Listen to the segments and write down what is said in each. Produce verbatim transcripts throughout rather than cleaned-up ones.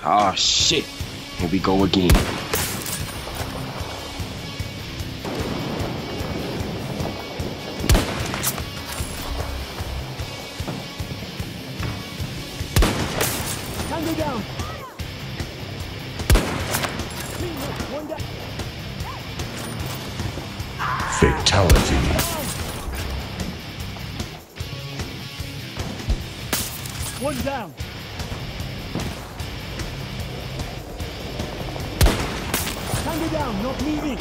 Ah, shit. Here we go again. Tango down. One down. Fatality. One down. Tango down, not moving.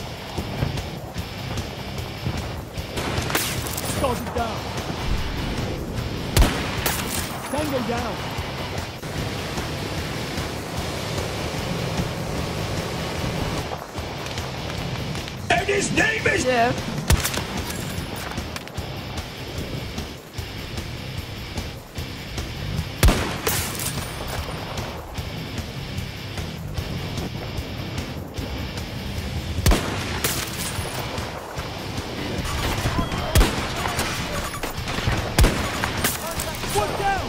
Got it down. Tango down. And his name is Jeff. One down.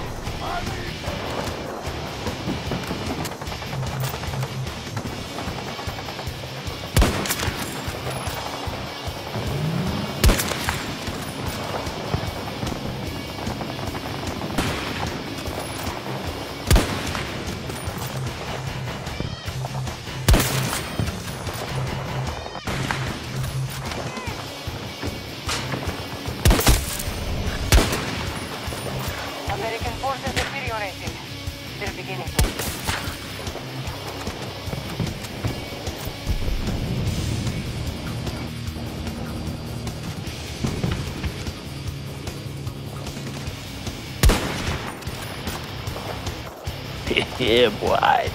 American forces deteriorating. They're beginning to weaken. Yeah, boy.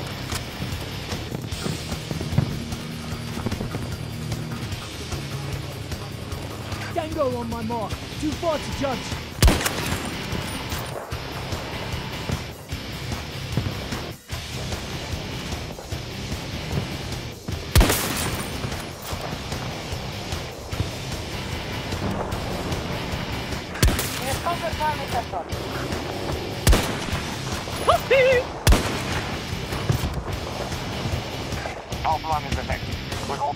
Tango on my mark. Too far to judge. It is contact time with that one. All belongings detected. We're all...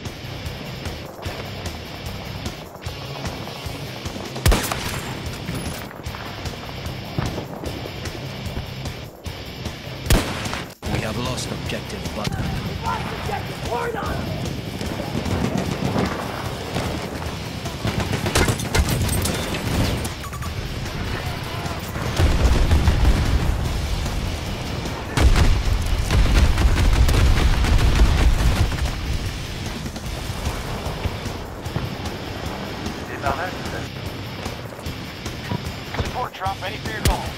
We have lost objective button. Support drop ready for your call.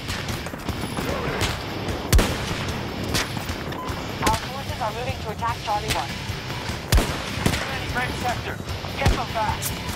Our forces are moving to attack Charlie one. Enemy French sector. Get them fast.